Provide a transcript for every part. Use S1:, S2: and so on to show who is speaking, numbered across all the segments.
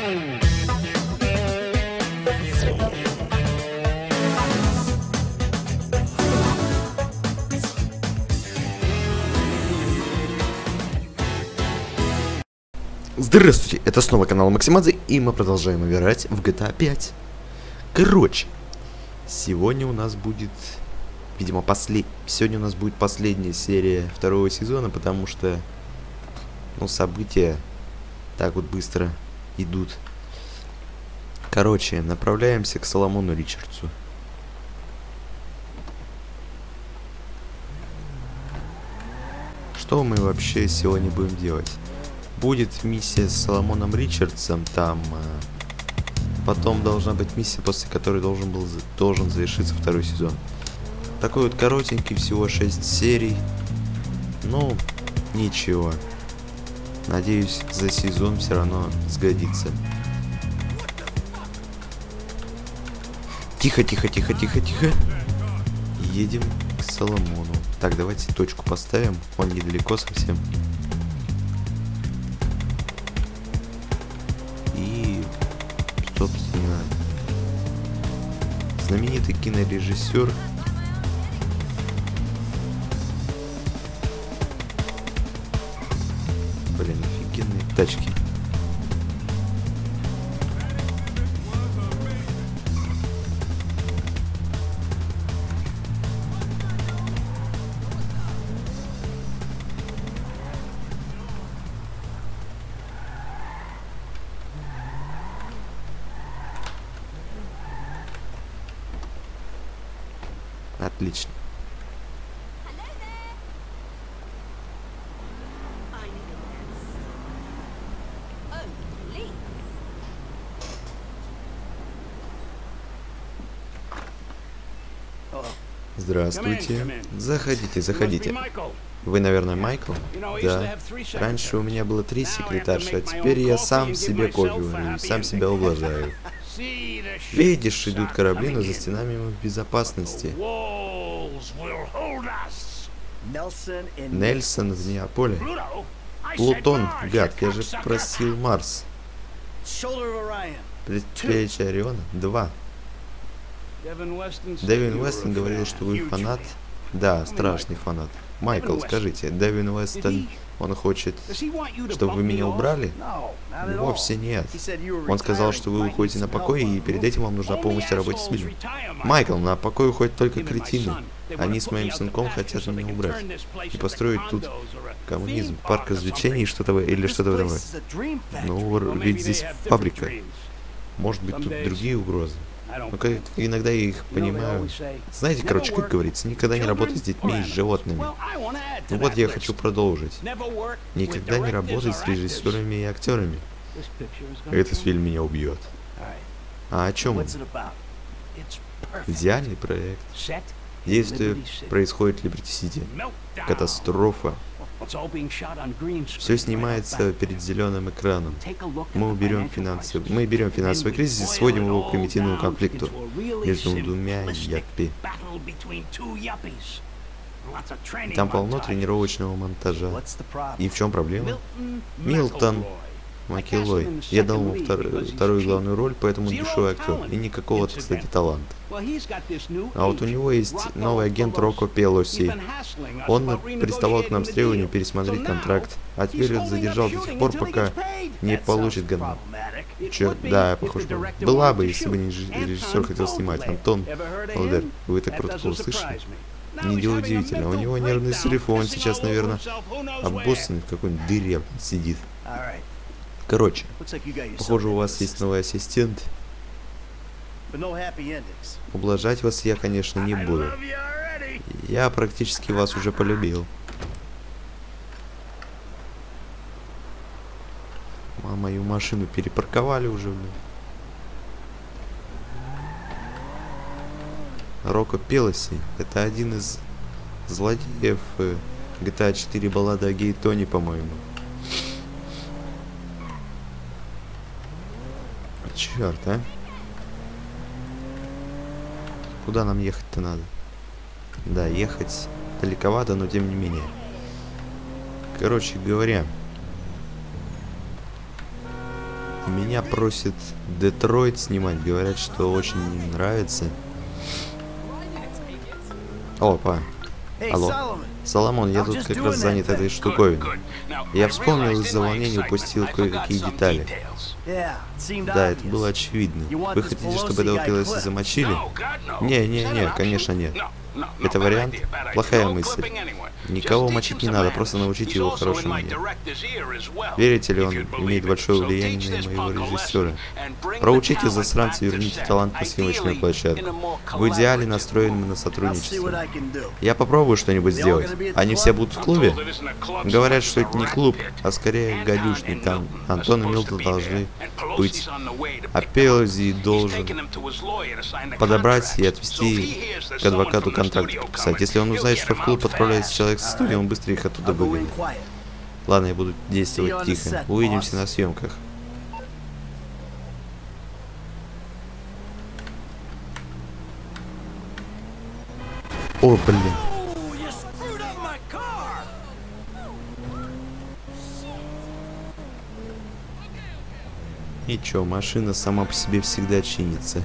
S1: Здравствуйте, это снова канал Максимадзе, и мы продолжаем играть в GTA 5. Короче, сегодня у нас будет, видимо, сегодня у нас будет последняя серия второго сезона, потому что, ну, события так вот быстро идут. Короче, направляемся к Соломону Ричардсу. Что мы вообще сегодня будем делать? Будет миссия с Соломоном Ричардсом, там потом должна быть миссия, после которой должен завершиться второй сезон. Такой вот коротенький, всего 6 серий. Ну, ничего. Надеюсь, за сезон все равно сгодится. Тихо, тихо, тихо, тихо, тихо. Едем к Соломону. Так, давайте точку поставим. Он недалеко совсем. Собственно, знаменитый кинорежиссер офигенные тачки. Отлично. Здравствуйте. Заходите, заходите. Вы, наверное, Майкл? Да. Раньше у меня было 3 секретарши, а теперь я сам себе кофе варю, сам себя ублажаю. Видишь, идут корабли, но за стенами мы в безопасности. Нельсон в Неаполе. Плутон, гад, я же просил Марс. Предплечье Ориона? 2. Дэвин Уэстон говорил, что вы фанат. Да, страшный фанат. Майкл, скажите, Дэвин Уэстон, он хочет, чтобы вы меня убрали? Вовсе нет. Он сказал, что вы уходите на покой, и перед этим вам нужна помощь в работе с людьми. Майкл, на покой уходят только кретины. Они с моим сынком хотят меня убрать и построить тут коммунизм, парк развлечений или что-то такое. Ну, ведь здесь фабрика. Может быть, тут другие угрозы. Но иногда я их понимаю. Знаете, короче, как говорится, никогда не работай с детьми и с животными. Ну вот я хочу продолжить. Никогда не работай с режиссерами и актерами. Этот фильм меня убьет. А о чем он? Идеальный проект. Действие происходит в Либерти-Сити. Катастрофа. Все снимается перед зеленым экраном. Мы берем финансовый кризис и сводим его к примитивному конфликту между двумя яппи. Там полно тренировочного монтажа. И в чем проблема? Милтон Макилой. Я дал ему вторую главную роль, поэтому дешевый актер. И никакого, кстати, таланта. А вот у него есть новый агент Рокко Пелоси. Он приставал к нам с требованием пересмотреть контракт. А теперь он задержал до тех пор, пока не получит гонорар. Чё? Да, похоже. Была бы, если бы не режиссер хотел снимать. Антон Холдер, вы так про такого слышали? Неудивительно. У него нервный срыв, он сейчас, наверное, обоссанный в какой-нибудь дыре сидит. Короче, похоже, у вас есть новый ассистент. Ублажать вас я, конечно, не буду. Я практически вас уже полюбил. Мою машину перепарковали уже. Рокко Пелоси — это один из злодеев GTA 4 баллада о Гей Тони, по-моему. Черт, а? Куда нам ехать-то надо? Да, ехать далековато, но тем не менее. Короче говоря, Меня просит Детройт снимать. Говорят, что очень им нравится. Опа. Алло. Соломон, я тут как раз занят этой штуковиной. Я вспомнил, из-за волнения упустил кое-какие детали. Да, это было очевидно. Вы хотите, чтобы этого Пелоси замочили? Не, конечно нет. Это вариант? Плохая мысль. Никого мочить не надо, просто научите его хорошей манере. Верите ли, он имеет большое влияние на моего режиссера? Проучите засранца и верните талант на съемочную площадку. В идеале настроены на сотрудничество. Я попробую что-нибудь сделать. Они все будут в клубе? Говорят, что это не клуб, а скорее гадюшник. Там Антон и Милтон должны быть. А Пелоси должен подобрать и отвезти к адвокату контракт подписать. Если он узнает, что в клуб отправляется человек со студии, он быстро их оттуда выгонит. Ладно, я буду действовать тихо. Увидимся на съемках. О, блин. И чё, машина сама по себе всегда чинится.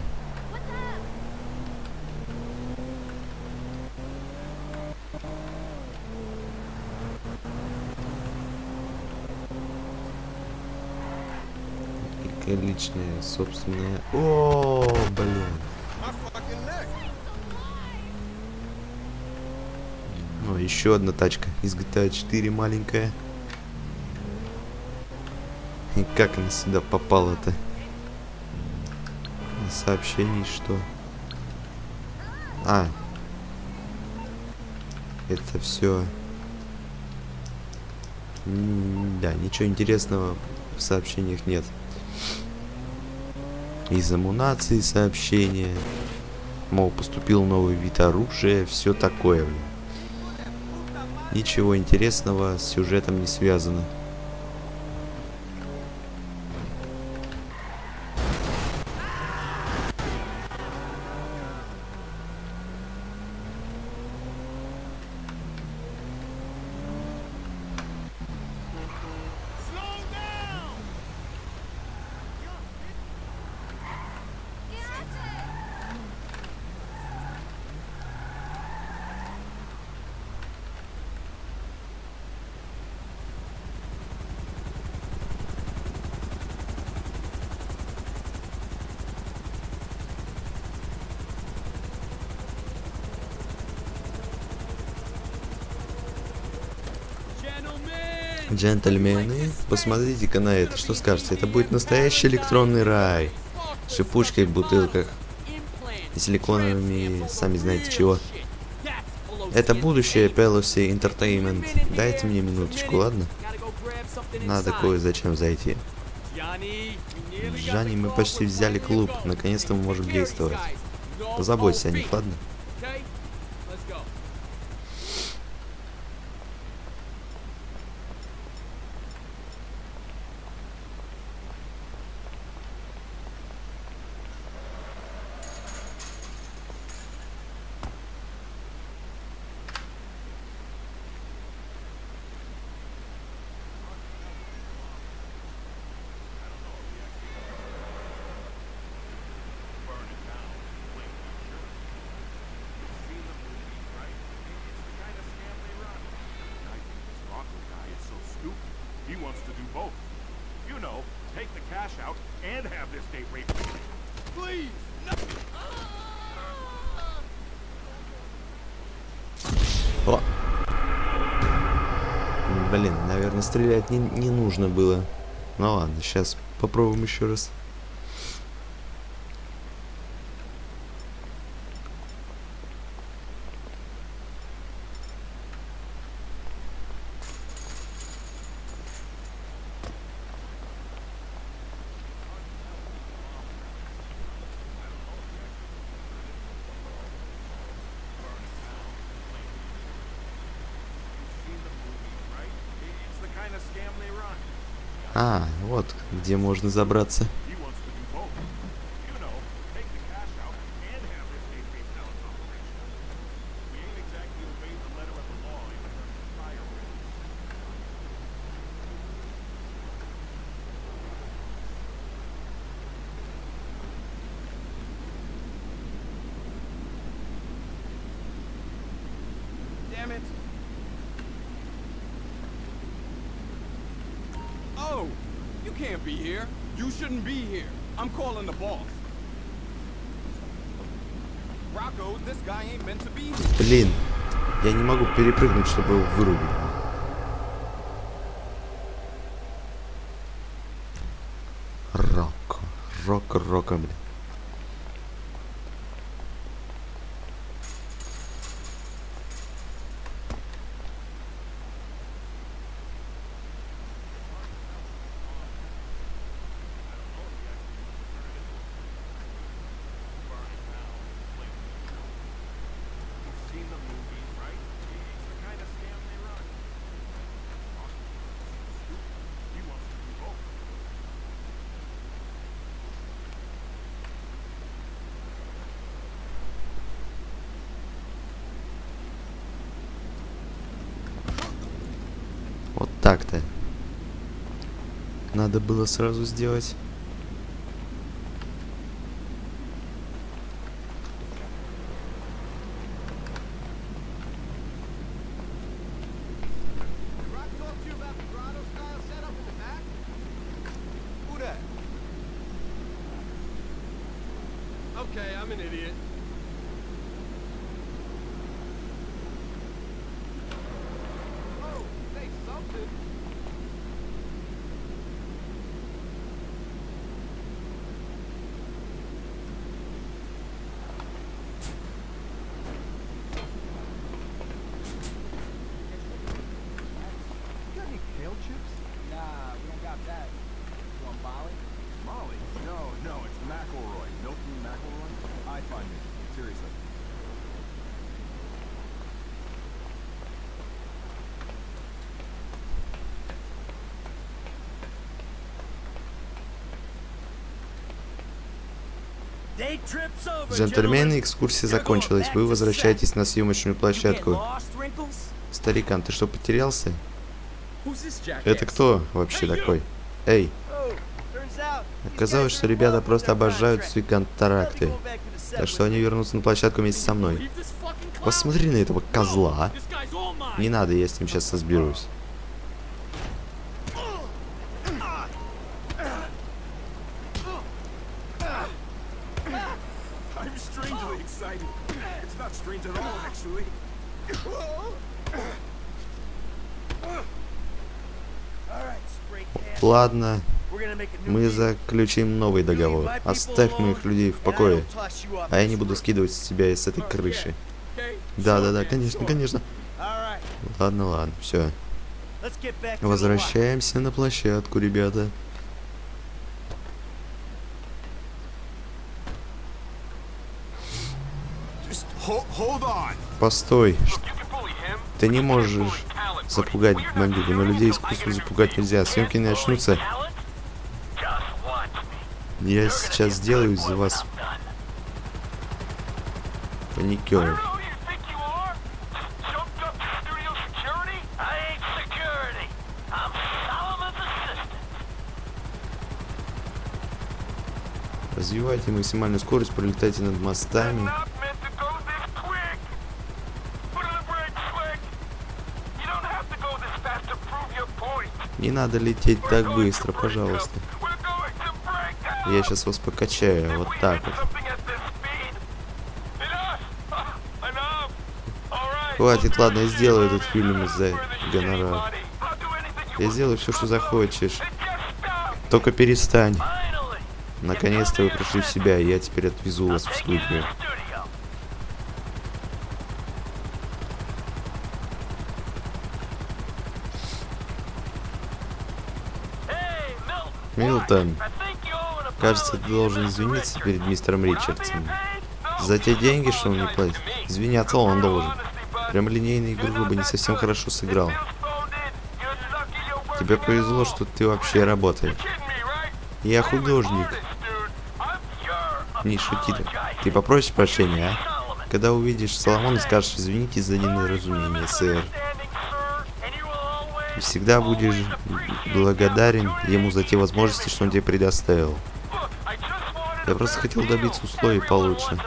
S1: Личная, собственная. О, блин. Ну, еще одна тачка из GTA 4 маленькая. И как она сюда попала-то? Сообщений, что? А. Это все. Да, ничего интересного в сообщениях нет. Из амунации сообщения. Мол, поступил новый вид оружия. Все такое, блин. Ничего интересного с сюжетом не связано. Джентльмены, посмотрите-ка на это. Что скажете? Это будет настоящий электронный рай. Шипучкой в бутылках. И силиконовыми, сами знаете чего. Это будущее Pelosi Entertainment. Дайте мне минуточку, ладно? Надо кое-зачем зайти. Джанни, мы почти взяли клуб. Наконец-то мы можем действовать. Позаботься о них, ладно? О! Блин, наверное, стрелять не нужно было. Ну ладно, сейчас попробуем еще раз. А, вот где можно забраться.
S2: can't be here. You shouldn't be here. I'm calling the boss. Rocco, this guy ain't meant to be here.
S1: Блин, я не могу перепрыгнуть, чтобы его вырубить. Рока, блин. Вот так-то. Надо было сразу сделать.
S2: Okay, I'm an idiot. Oh, say something. You got any kale chips?
S3: Nah, we don't got that. You want Molly?
S2: Molly? No, it's McElroy. Milton McElroy? I find it. Seriously.
S1: Джентльмены, экскурсия закончилась. Вы возвращаетесь на съемочную площадку. Старикан, ты что, потерялся? Это кто вообще такой? Эй! Оказалось, что ребята просто обожают свои контракты. Так что они вернутся на площадку вместе со мной. Посмотри на этого козла. Не надо, я с ним сейчас разберусь. Ладно, мы заключим новый договор. Оставь моих людей в покое. А я не буду скидывать с тебя с этой крыши. Да, конечно. Ладно, все. Возвращаемся на площадку, ребята. Постой. Ты не можешь запугать бандитов, но людей искусственно запугать нельзя. Съемки не начнутся. Я сейчас сделаю из вас паникеров. Развивайте максимальную скорость, пролетайте над мостами. Не надо лететь так быстро, пожалуйста. Я сейчас вас покачаю, вот так вот. Хватит, ладно, я сделаю этот фильм за гонорар. Я сделаю все, что захочешь. Только перестань. Наконец-то вы пришли в себя, и я теперь отвезу вас в студию. Милтон, кажется, ты должен извиниться перед мистером Ричардсом. За те деньги, что он не платит. Извиняться он должен. Прямолинейный и грубо не совсем хорошо сыграл. Тебе повезло, что ты вообще работаешь. Я художник. Не шути ты. Ты попросишь прощения, а? Когда увидишь Соломона, скажешь: извините за недоразумение, сэр. И всегда будешь благодарен ему за те возможности, что он тебе предоставил. Я просто хотел добиться условий получше.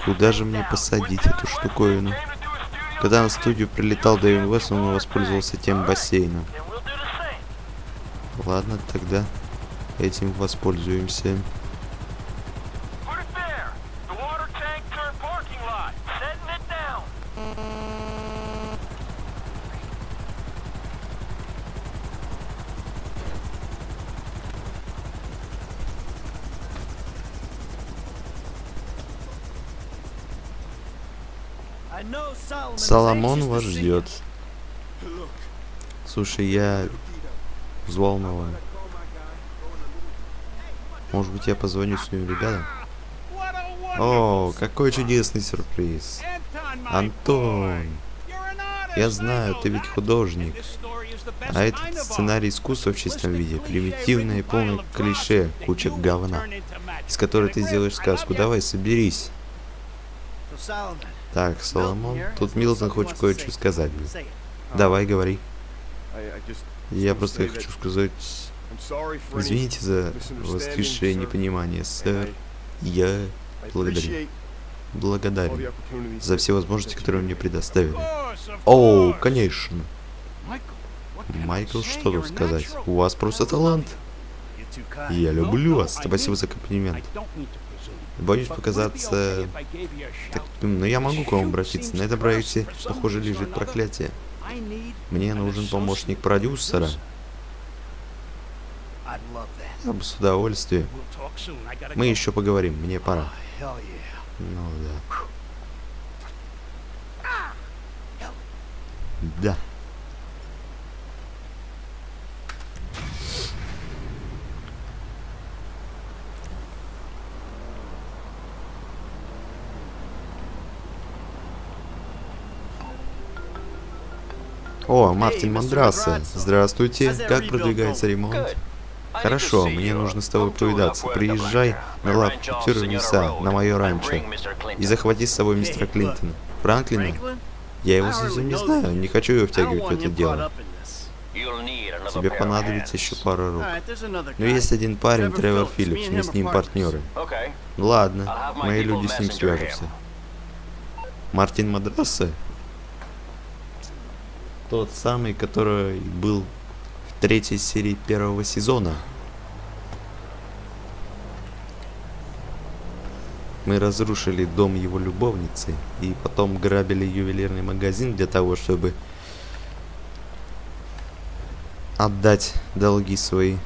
S1: Куда же мне посадить эту штуковину? Когда на студию прилетал Дэвин Уэст, он воспользовался тем бассейном. Ладно, тогда этим воспользуемся. Соломон вас ждет. Слушай, я взволнован. Может быть, я позвоню своим ребятам? О, какой чудесный сюрприз. Антон, я знаю, ты ведь художник. А этот сценарий искусства в чистом виде. Примитивное и полное клише, куча говна, из которой ты сделаешь сказку. Давай, соберись. Так, Соломон, тут Милтон хочет кое-что сказать. Давай, говори. Я просто хочу сказать... Извините за воскресшее непонимание, сэр. Я благодарен за все возможности, которые мне предоставили. О, конечно. Майкл, что тут сказать? У вас просто талант. Я люблю вас. Спасибо за комплимент. Боюсь показаться таким, но я могу к вам обратиться. На этом проекте, похоже, лежит проклятие. Мне нужен помощник продюсера. Я бы с удовольствием. Мы еще поговорим, мне пора. Ну да. Да. О, Мартин Мандраса. Здравствуйте. Как продвигается ремонт? Хорошо, мне нужно с тобой повидаться. Приезжай на лапу 4 леса на мое ранчо и захвати с собой мистера Клинтона. Франклина? Я его совсем не знаю, не хочу его втягивать в это дело. Тебе понадобится еще пара рук. Но есть один парень, Тревор Филлипс, мы с ним партнеры. Ладно, мои люди с ним свяжутся. Мартин Мандраса? Тот самый, который был в 3-й серии 1-го сезона. Мы разрушили дом его любовницы и потом грабили ювелирный магазин для того, чтобы отдать долги свои.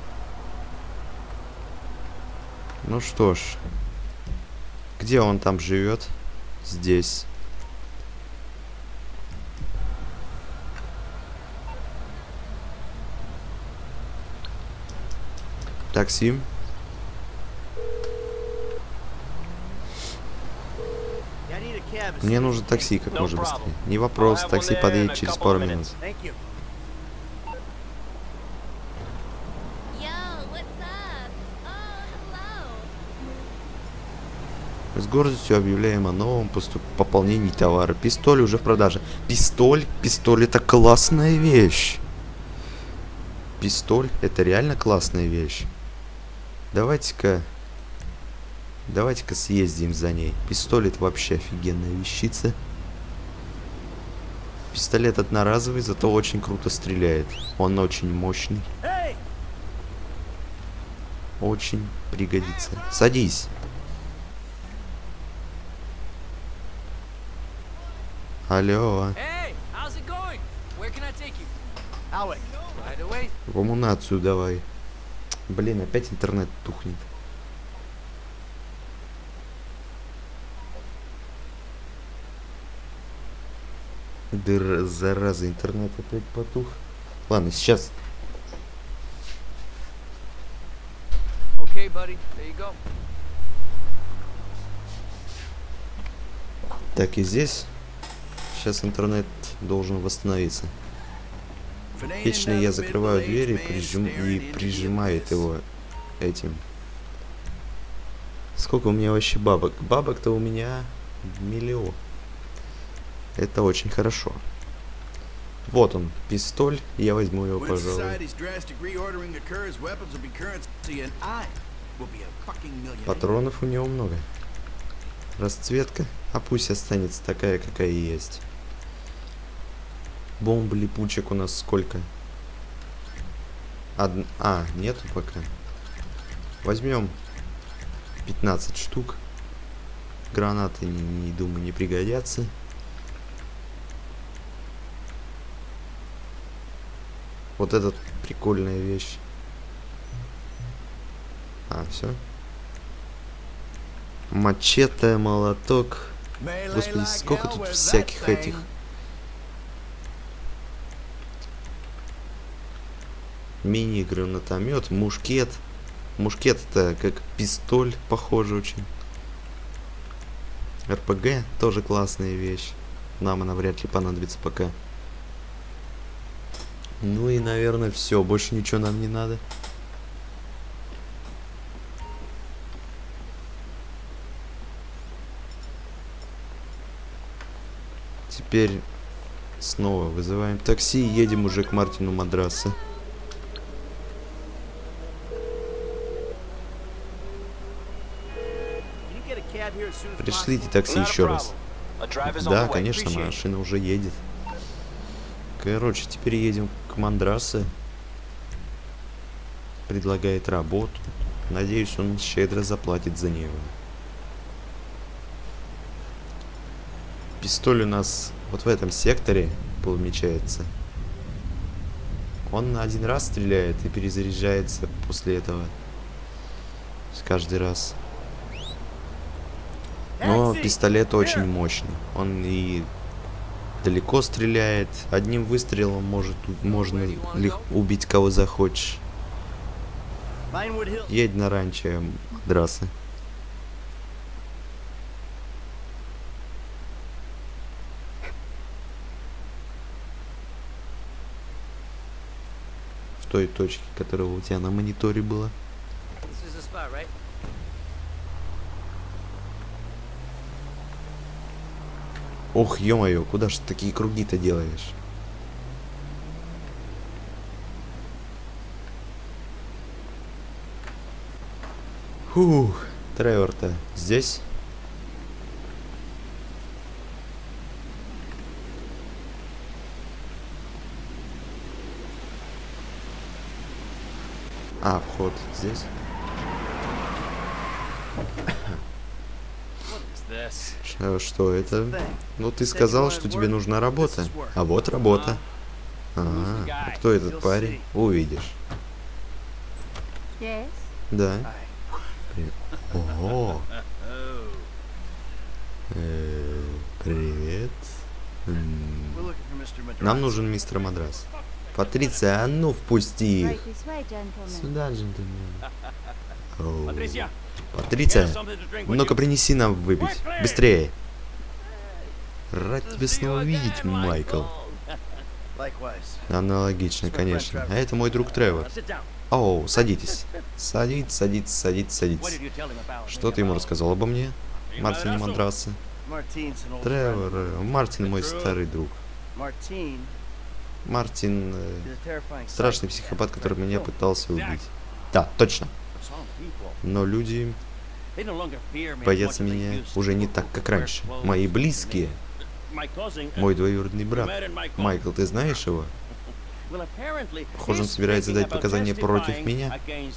S1: Ну что ж, где он там живет? Здесь. Такси. Мне нужно такси как можно быстрее. Не вопрос, такси подъедет через пару минут. С гордостью объявляем о новом пополнении товара. Пистоль уже в продаже. Пистоль? Пистоль — это классная вещь. Пистоль — это реально классная вещь. Давайте-ка съездим за ней. Пистолет вообще офигенная вещица. Пистолет одноразовый, зато очень круто стреляет. Он очень мощный. Очень пригодится. Садись. Алло. В амунацию давай. Блин, опять интернет тухнет. Зараза, интернет опять потух. Ладно, сейчас. Так, и здесь. Сейчас интернет должен восстановиться. Вечно я закрываю дверь и прижимает его этим. Сколько у меня вообще бабок? Бабок-то у меня миллион. Это очень хорошо. Вот он, пистоль. Я возьму его, пожалуй. Патронов у него много. Расцветка. А пусть останется такая, какая есть. Бомб липучек у нас сколько? Нету пока. Возьмем 15 штук. Гранаты, не думаю, не пригодятся. Вот эта прикольная вещь. Все. Мачете, молоток. Господи, сколько тут всяких этих. Мини-гранатомет, мушкет. Мушкет это как пистоль, похоже очень. РПГ тоже классная вещь. Нам она вряд ли понадобится пока. Ну и, наверное, все. Больше ничего нам не надо. Теперь снова вызываем такси и едем уже к Мартину Мадраса. Пришлите такси еще раз. Да, конечно, машина уже едет. Короче, теперь едем к Мандраса. Предлагает работу. Надеюсь, он щедро заплатит за нее. Пистоль у нас вот в этом секторе помечается. Он один раз стреляет и перезаряжается после этого. Каждый раз. Но пистолет очень мощный. Он и далеко стреляет. Одним выстрелом можно убить кого захочешь. Едь на ранчо Мадраса. В той точке, которая у тебя на мониторе была. Ох, ё-моё, куда ж ты такие круги-то делаешь? Фух, Тревор-то здесь? Вход здесь. Что это? Ну, ты сказал, что тебе нужна работа. А вот работа. Кто этот парень? Увидишь. Да. Привет. Ого. Привет. Нам нужен мистер Мадрас. Патриция, а ну впусти их. Сюда, джентльмен. Патриция, ну-ка принеси нам выпить. Быстрее. Рад тебя снова видеть, Майкл. Аналогично, конечно. А это мой друг Тревор. Оу, садитесь. Садитесь. Что ты ему рассказал обо мне? Мартине Мадраса. Тревор, Мартин мой старый друг. Мартин страшный психопат, который меня пытался убить. Да, точно. Но люди боятся меня уже не так, как раньше. Мои близкие. Мой двоюродный брат. Майкл, ты знаешь его? Похоже, он собирается дать показания против меня.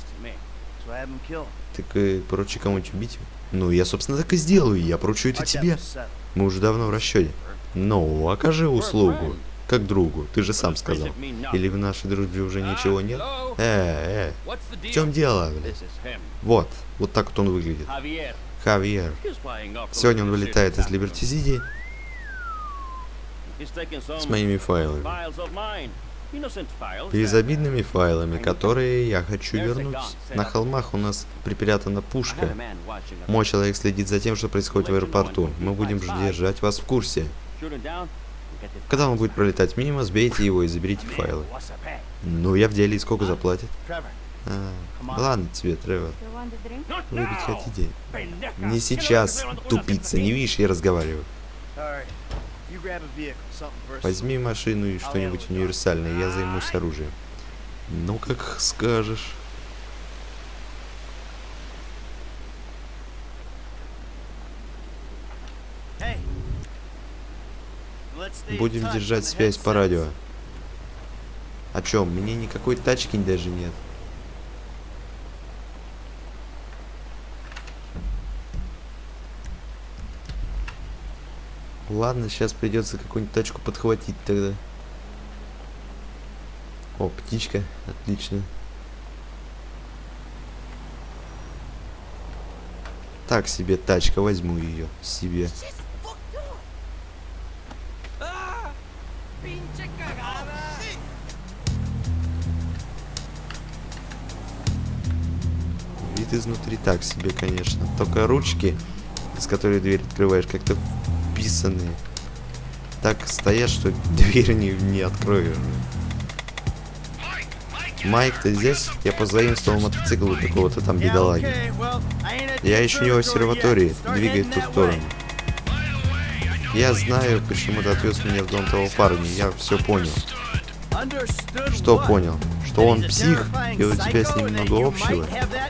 S1: Так поручи кому-нибудь убить его. Ну, я, собственно, так и сделаю. Я поручу это тебе. Мы уже давно в расчете. Ну, окажи услугу. Как другу, ты же сам сказал. Или в нашей дружбе уже ничего нет? В чем дело? Вот так вот он выглядит. Хавьер. Сегодня он вылетает из Либерти-Сити с моими файлами. Безобидными файлами, которые я хочу вернуть. На холмах у нас припрятана пушка. Мой человек следит за тем, что происходит в аэропорту. Мы будем держать вас в курсе. Когда он будет пролетать мимо, сбейте его и заберите файлы. Ну, я в деле, и сколько заплатит? Ладно тебе, Тревор. Выпить хотите? Не сейчас, тупица, не видишь, я разговариваю. Возьми машину и что-нибудь универсальное, я займусь оружием. Ну, как скажешь. Будем держать связь по радио. О чем? Мне никакой тачки даже нет. Ладно, сейчас придется какую-нибудь тачку подхватить тогда. О, птичка, отлично. Так себе тачка, возьму ее себе. Вид изнутри так себе, конечно. Только ручки, с которой дверь открываешь, как-то вписанные. Так стоят, что дверь не откроешь. Майк, ты здесь? Я позаимствовал мотоцикл у какого-то там бедолаги. Я еще не в обсерватории. Двигай в ту сторону. Я знаю, почему ты отвез меня в дом того парня. Я все понял. Что понял? Что он псих, и у тебя с ним много общего?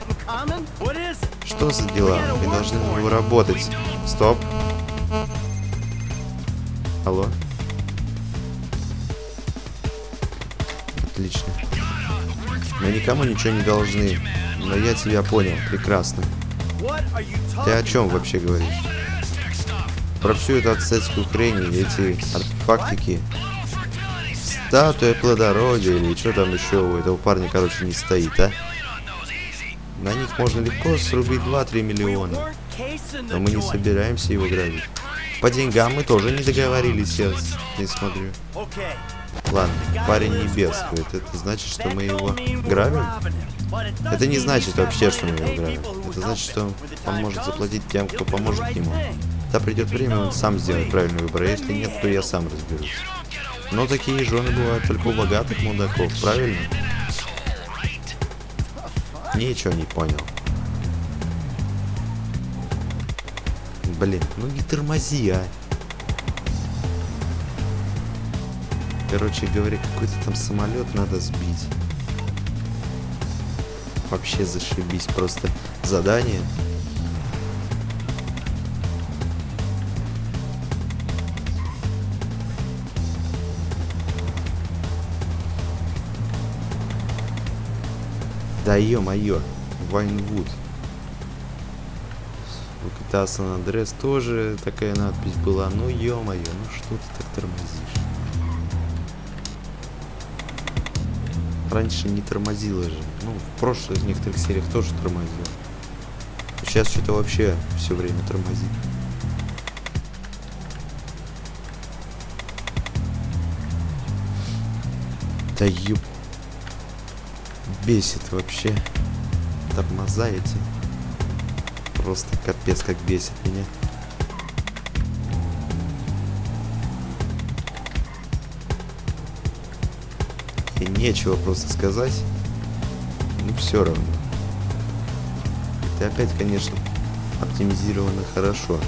S1: Что за дела? Мы должны его работать. Стоп. Алло? Отлично. Мы никому ничего не должны. Но я тебя понял. Прекрасно. Ты о чем вообще говоришь? Про всю эту ацетскую хрень и эти артефактики. Статуя плодородия или что там еще у этого парня, короче, не стоит, а? На них можно легко срубить 2-3 миллиона. Но мы не собираемся его грабить. По деньгам мы тоже не договорились, я не смотрю. Ладно, парень не бедствует. Это значит, что мы его грабим? Это не значит вообще, что мы его грабим. Это значит, что он может заплатить тем, кто поможет ему. Когда придет время, он сам сделает правильный выбор. А если нет, то я сам разберусь. Но такие жены бывают только у богатых мудаков, правильно? Ничего не понял. Блин, ну не тормози, а. Короче говоря, какой-то там самолет надо сбить. Вообще зашибись, просто задание. Да ё-моё, Вайнвуд. У GTA San Andreas тоже такая надпись была. Ну ё-моё, ну что ты так тормозишь? Раньше не тормозила же. Ну, в прошлых некоторых сериях тоже тормозила. Сейчас что-то вообще все время тормозит. Да ёп. Бесит вообще. Тормоза эти. Просто капец как бесит меня. И нечего просто сказать. Ну все равно. Это опять, конечно, оптимизировано хорошо.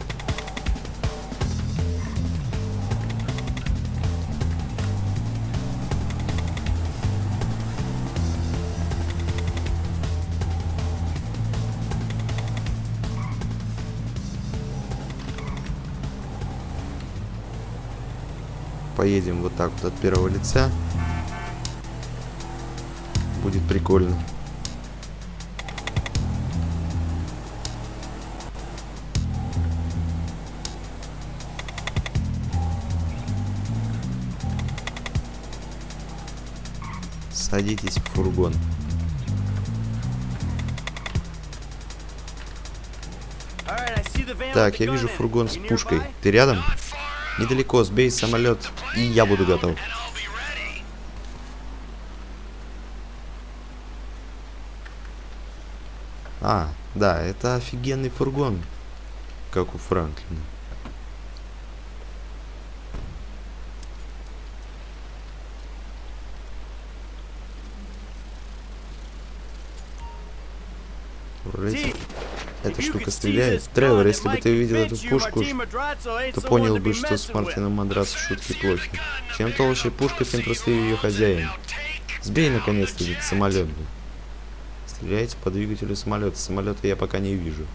S1: Поедем вот так вот от первого лица. Будет прикольно. Садитесь в фургон. Так, я вижу фургон с пушкой. Ты рядом? Недалеко, сбей самолет, и я буду готов. А, да, это офигенный фургон, как у Франклина. Вроде эта штука стреляет. Тревор, если бы ты увидел эту пушку, то понял бы, что с Мартином Мандрасо шутки плохи. Чем толще пушка, тем простее ее хозяин. Сбей наконец-то этот самолет. Стреляйте по двигателю самолета. Самолета я пока не вижу.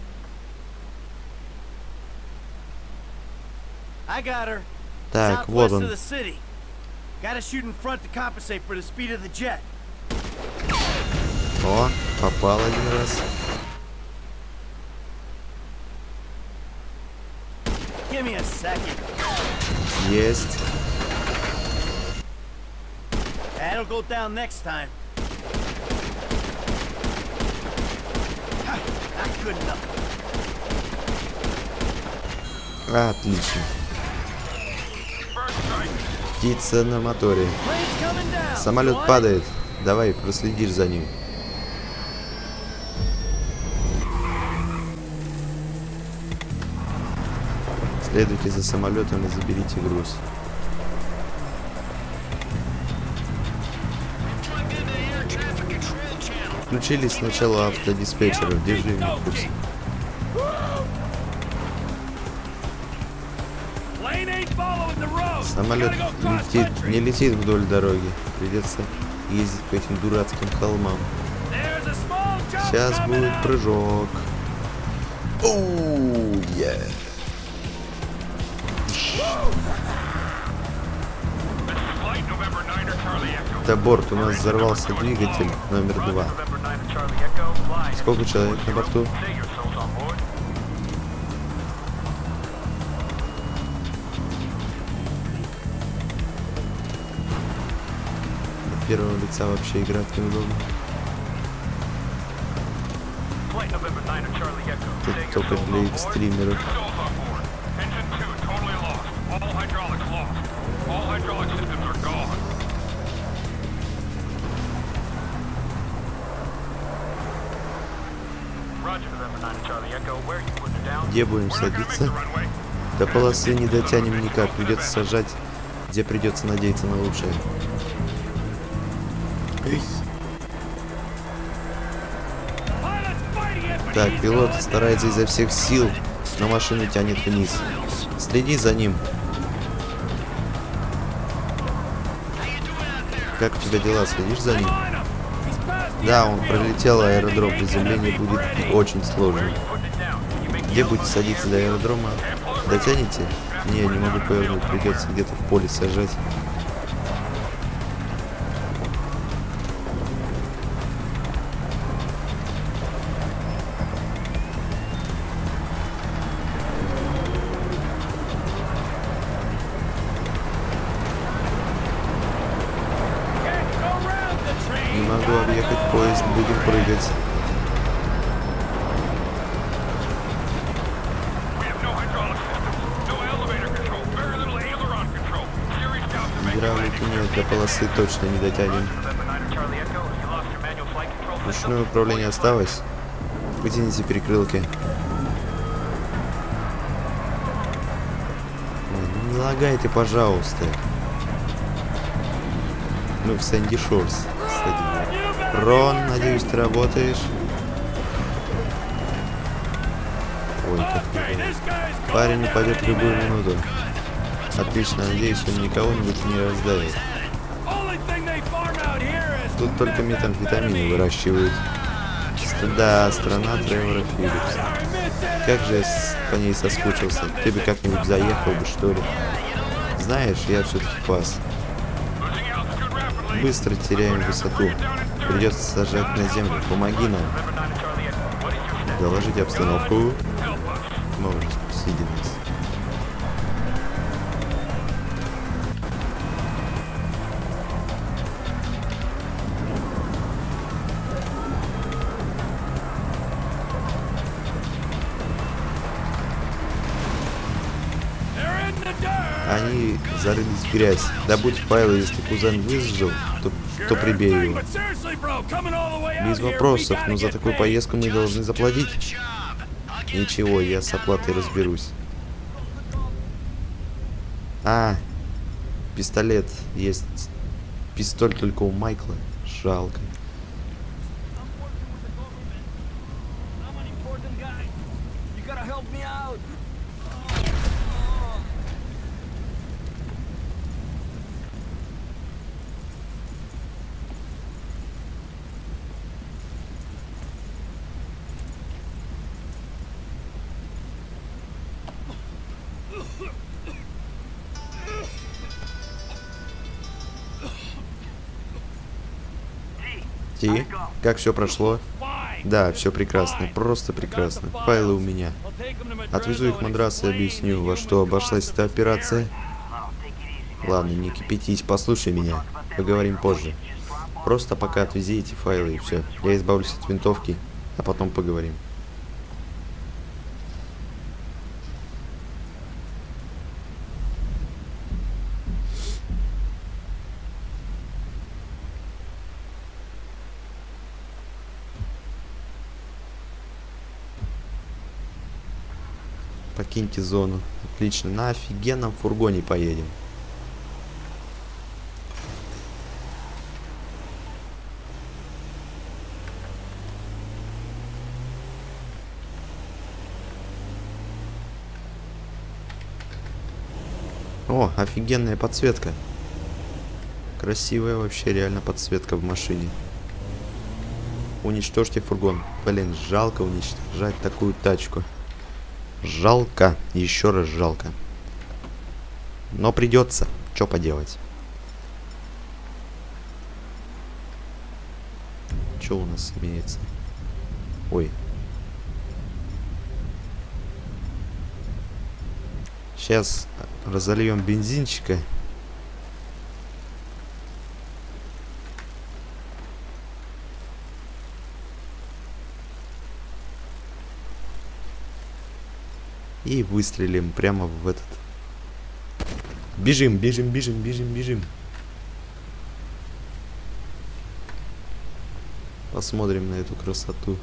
S1: Так, вот он. О, попал один раз. Есть. Отлично. Птица на моторе. Самолет падает. Давай, проследишь за ним. Следуйте за самолетом и заберите груз. Включились сначала автодиспетчеров. Держи меня в курсе. Самолет не летит вдоль дороги. Придется ездить по этим дурацким холмам. Сейчас будет прыжок. Оу, yeah. Это борт, у нас взорвался двигатель номер 2. Сколько человек на борту? От первого лица вообще играть неудобно. Тут только для экстримеров. Где будем садиться? До полосы не дотянем никак. Придется сажать, где придется надеяться на лучшее. Так, пилот старается изо всех сил, но машину тянет вниз. Следи за ним. Как у тебя дела? Следишь за ним? Да, он пролетел аэродром. Приземление будет очень сложным. Где будете садиться до аэродрома? Дотянете? Не могу повернуть. Придется где-то в поле сажать. Не могу объехать поезд, будем прыгать. Гидравлики нет, до полосы точно не дотянем. Ручное управление осталось. Вытяните перекрылки. Ой, не лагайте, пожалуйста. Мы в Сэнди Шорс. Рон, надеюсь, ты работаешь. Ой, как неудобно. Парень упадет в любую минуту. Отлично, надеюсь, он никого-нибудь не раздавит. Тут только метамфетамины выращивают. Да, страна Тревора Филлипса. Как же я по ней соскучился. Ты бы как-нибудь заехал бы, что ли? Знаешь, я все-таки пас. Быстро теряем высоту. Придется сажать на землю. Помоги нам. Доложите обстановку. Может, сидит. Они зарылись в грязь. Добудь файлы, если кузен выжил, то прибей его. Без вопросов, но за такую поездку мы должны заплатить. Ничего, я с оплатой разберусь. А, пистолет есть. Пистоль только у Майкла. Жалко. И? Как все прошло? Да, все прекрасно, просто прекрасно. Файлы у меня. Отвезу их в Мадрас и объясню, во что обошлась эта операция. Ладно, не кипятись, послушай меня. Поговорим позже. Просто пока отвези эти файлы и все. Я избавлюсь от винтовки, а потом поговорим. Покиньте зону. Отлично. На офигенном фургоне поедем. О, офигенная подсветка. Красивая вообще реально подсветка в машине. Уничтожьте фургон. Блин, жалко уничтожать такую тачку. Жалко. Еще раз жалко. Но придется. Что поделать? Что у нас имеется? Ой. Сейчас разольем бензинчика. И выстрелим прямо в этот. Бежим, бежим, бежим, бежим, бежим. Посмотрим на эту красоту.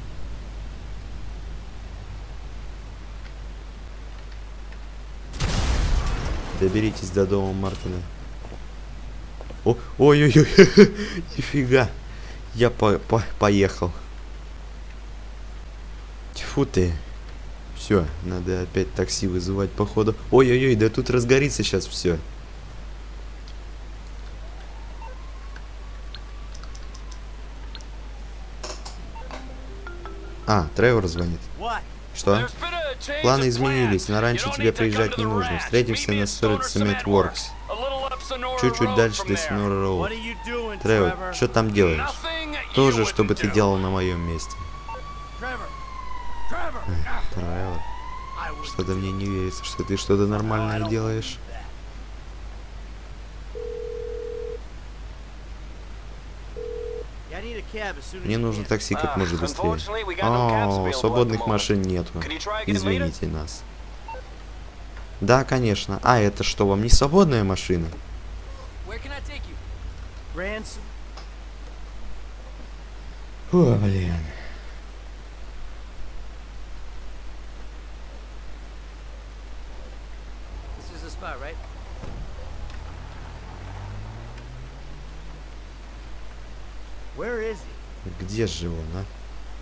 S1: Доберитесь до дома Мартина. Ой-ой-ой, нифига. Я поехал. Тьфу ты. Все, надо опять такси вызывать, походу. Ой-ой-ой, да тут разгорится сейчас все. А, Тревор звонит. Что? Планы изменились, на раньше тебе приезжать не нужно. Встретимся на Spirit Cement Works. Чуть-чуть дальше до Синора Роуд. Тревор, что там делаешь? То же, что бы ты делал на моем месте. Тревор, что-то мне не верится, что ты что-то нормальное делаешь. Мне нужно такси как можно быстрее. О, свободных машин нету. Извините нас. Да, конечно. А, это что, вам не свободная машина? О, блин. Где же он, а?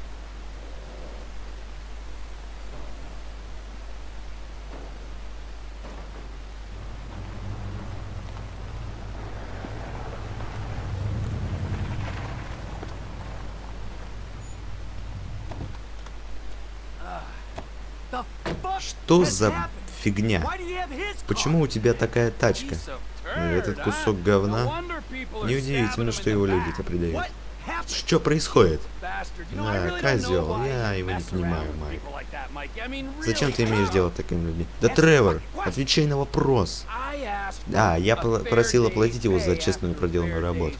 S1: Что за фигня? Почему у тебя такая тачка? Этот кусок говна? Неудивительно, что его люди это придают. Что происходит? Да, козел, я его не понимаю, Майк. Зачем ты имеешь дело с такими людьми? Да, Тревор, отвечай на вопрос. Да, я просил оплатить его за честную проделанную работу.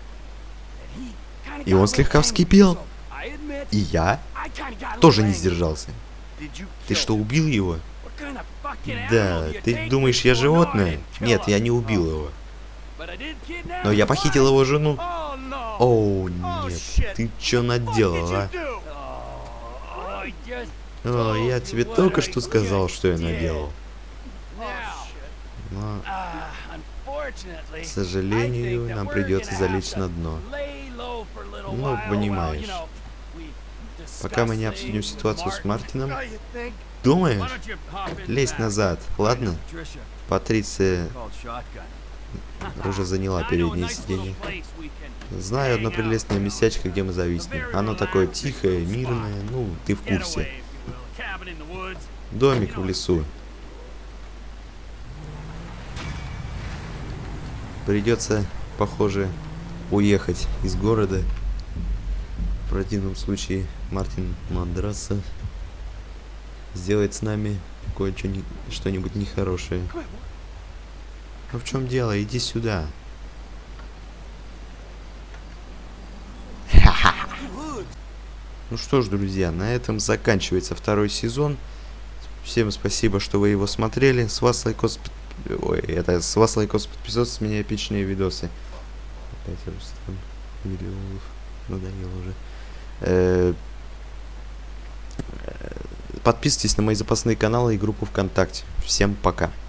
S1: И он слегка вскипел. И я тоже не сдержался. Ты что, убил его? Да, ты думаешь, я животное? Нет, я не убил его. Но я похитил его жену. О, нет, ты чё наделал, а? О, я тебе только что сказал, что я наделал. Но, к сожалению, нам придется залечь на дно. Ну, понимаешь. Пока мы не обсудим ситуацию с Мартином. Думаешь? Лезь назад, ладно? Патриция уже заняла переднее сиденье. Знаю одно прелестное местечко, где мы зависнем. Оно такое тихое, мирное, ну, ты в курсе. Домик в лесу. Придется, похоже, уехать из города В противном случае Мартин Мандраса сделает с нами кое-что что-нибудь нехорошее. Ну в чем дело? Иди сюда. Ну что ж, друзья, на этом заканчивается второй сезон. Всем спасибо, что вы его смотрели. С вас лайкос... Ой, это с вас лайкос, подписывайтесь, с меня эпичные видосы. Опять Рустам Миллионов. Надоело уже. Подписывайтесь на мои запасные каналы и группу ВКонтакте. Всем пока.